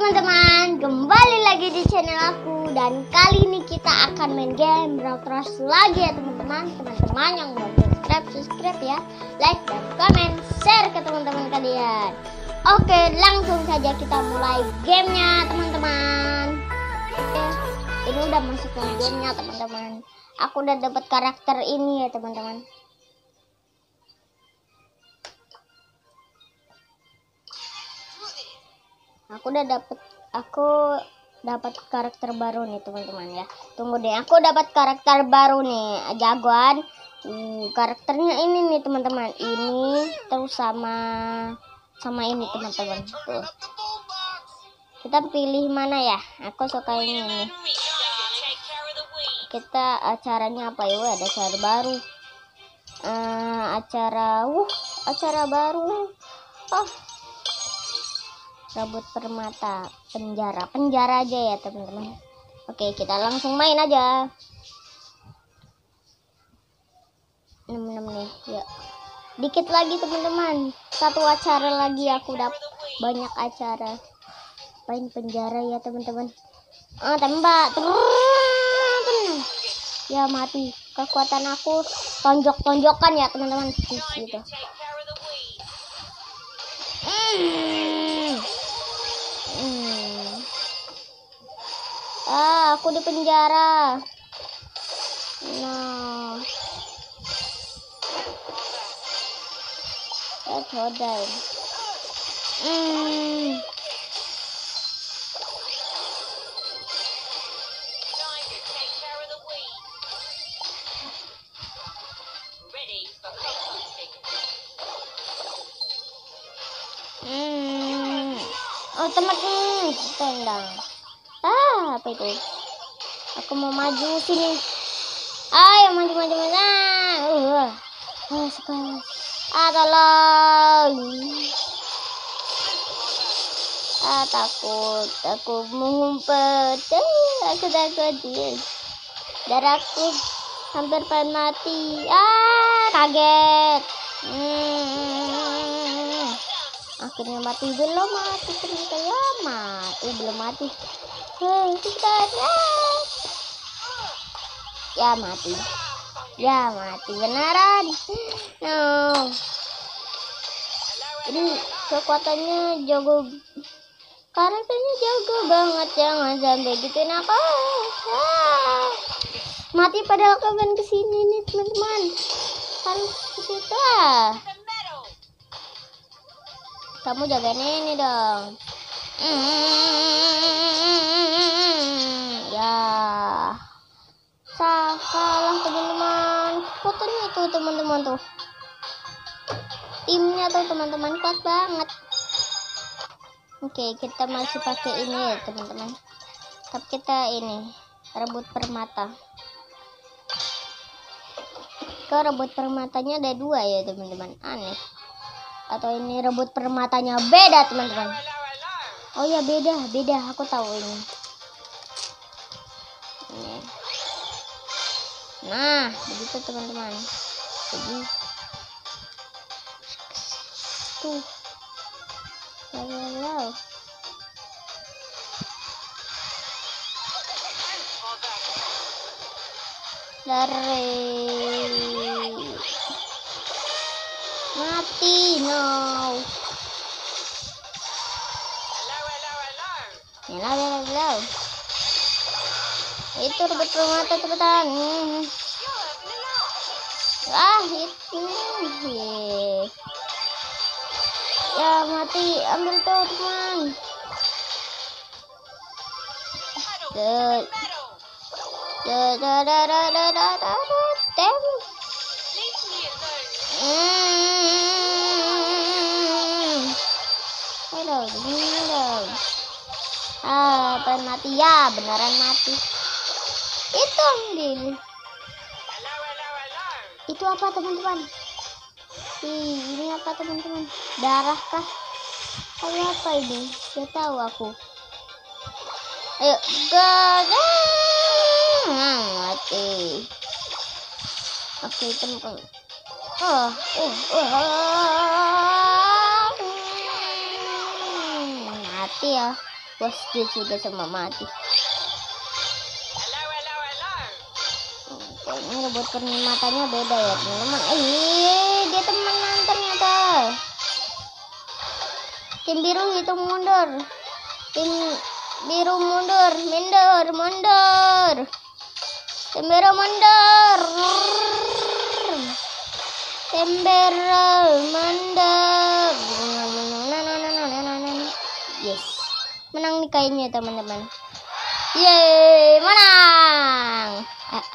teman-teman, kembali lagi di channel aku. Dan kali ini kita akan main game Brawl Stars lagi ya teman-teman. Teman-teman yang belum subscribe ya, like dan komen, share ke teman-teman kalian. Oke, langsung saja kita mulai gamenya teman-teman. Oke, ini udah masuk ke gamenya teman-teman. Aku udah dapat karakter ini ya teman-teman. Aku dapat karakter baru nih teman-teman ya. Tunggu deh, aku dapat karakter baru nih, jagoan. Karakternya ini nih teman-teman. Ini terus sama ini teman-teman. Tuh. Kita pilih mana ya? Aku suka ini nih. Kita acaranya apa ya? Ada acara baru. Acara baru. Oh. Rebut permata, penjara aja ya teman-teman. Oke, kita langsung main aja. 6 nih, ya. Dikit lagi teman-teman. Satu acara lagi, aku dapat banyak acara. Main penjara ya teman-teman. Tembak. Ya mati. Kekuatan aku tonjok-tonjokan ya teman-teman. Gitu. Aku di penjara. No. Let's hold on. Oh teman tendang. Apa itu? Aku mau maju sini. Ayo maju. Sekarang. Tolong. Takut. Aku mengumpet. Aku takut. Darahku hampir pengen mati. Kaget. Akhirnya mati. Belum mati ternyata ya. Belum mati. Ya mati beneran. No. Ini kekuatannya jago. Karakternya jago banget. Jangan sampai gituin aku. Mati padahal kawan kesini nih teman-teman. Harus ke situ. Kamu jagain ini dong. Ya. Kalah teman-teman. Fotonya itu teman-teman tuh. Timnya tuh teman-teman kuat banget. Oke, kita masih pakai ini ya teman-teman. Tapi kita ini rebut permata. Kok rebut permatanya ada 2 ya teman-teman. Aneh. Atau ini rebut permatanya beda teman-teman. Oh ya beda. Aku tahu ini. Nah, begitu teman-teman. Jadi tuh. Halo. Dari mati no. Hello. Itu rebut permata cepetan. Itu. Ya mati, ambil tuh teman. Pengen mati ya, beneran mati. Itu ambil. Itu apa teman-teman? Ini apa teman-teman? Darah kah? Apa ini? Gak tahu aku. Ayo, mati. Oke teman-teman. Mati ya. Was dia sudah sama mati. Ini robot matanya beda ya teman-teman. Dia temenan ternyata. Tim biru itu mundur. Tim biru mundur. Tim biru mundur. Tim biru mundur. Yes. Menang nih kayaknya teman-teman. Yeay, menang.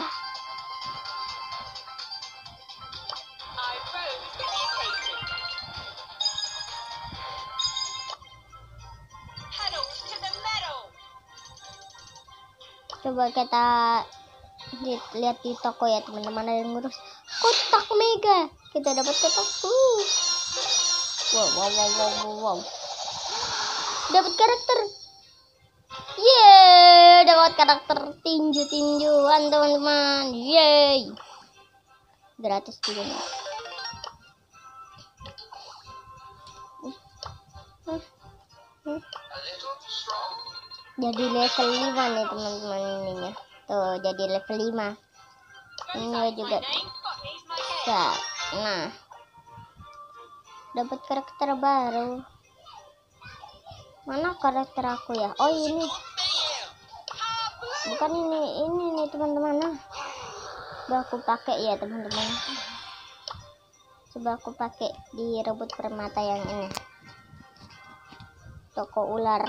Coba kita lihat di toko ya teman-teman, ada yang ngurus kotak mega. Kita dapat kotak. Wow. Dapat karakter. Yeay, dapat karakter tinju-tinjuan teman-teman. Yeay. Gratis juga nih. Jadi level 5 nih teman-teman ininya. Tuh, jadi level 5. Ini juga. Nah. Dapat karakter baru. Mana karakter aku ya? Oh, ini. Bukan ini nih teman-teman. Nah. Coba aku pakai ya teman-teman. Coba aku pakai di rebut permata yang ini. Toko ular.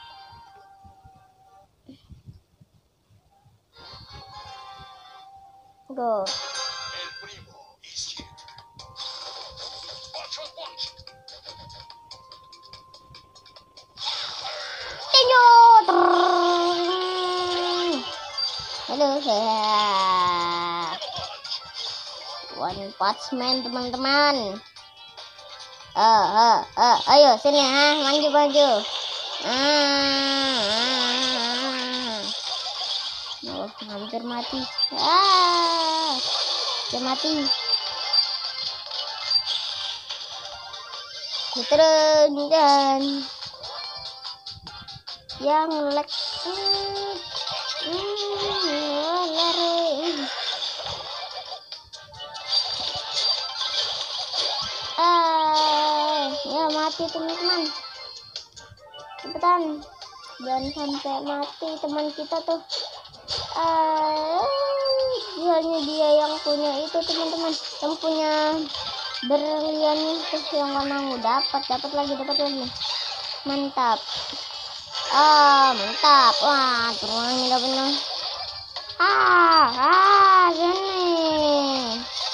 Go. Tinju. Halo. One Punch Man teman-teman. Ayo sini maju. Oh, hampir mati. Dia mati. Terus yang lag. Lari. Ya mati teman-teman. Cepetan, jangan sampai mati teman kita tuh. Hanya dia yang punya itu teman-teman, yang punya berlian itu yang warna dapat lagi. Mantap. Mantap. Wah, turunnya udah benar. Sini.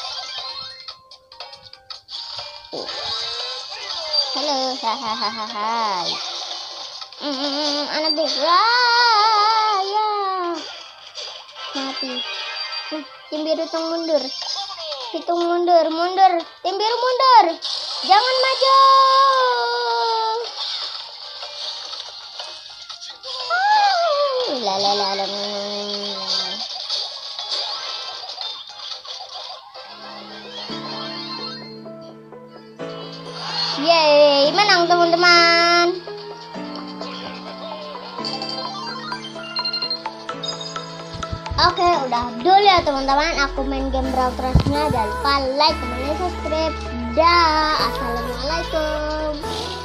Halo, hai. Anak beda. Ya. Mati. Tim biru hitung mundur. Tim biru mundur. Jangan maju. Yeay, menang teman-teman. Oke, udah dulu ya teman-teman. Aku main game Brawl Stars-nya. Jangan lupa like, comment, subscribe. Dah, assalamualaikum.